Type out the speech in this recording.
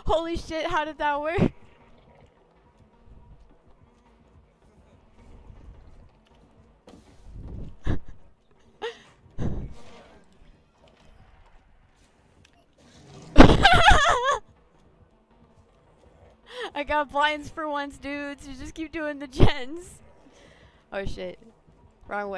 Holy shit, how did that work? I got blinds for once, dudes. You just keep doing the gens. Oh shit. Wrong way.